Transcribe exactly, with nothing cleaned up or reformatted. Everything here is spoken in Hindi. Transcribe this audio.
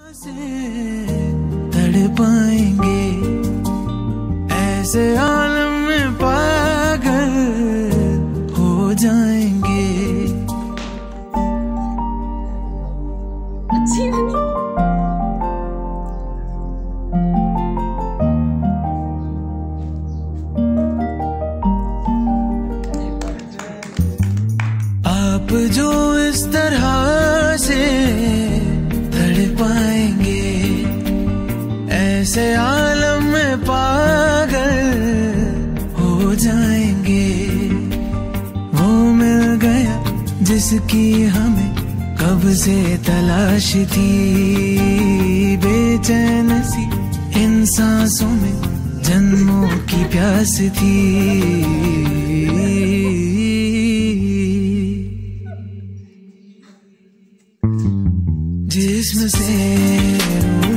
तड़पाएंगे ऐसे आलम में पागल हो जाएंगे। अच्छी बनी। आप जो इस तरह से तड़पाएंगे ऐसे आलम में पागल हो जाएंगे। वो मिल गया जिसकी हमें कब से तलाश थी, बेचैन सी इन सांसों में जन्मों की प्यास थी। जिस्म से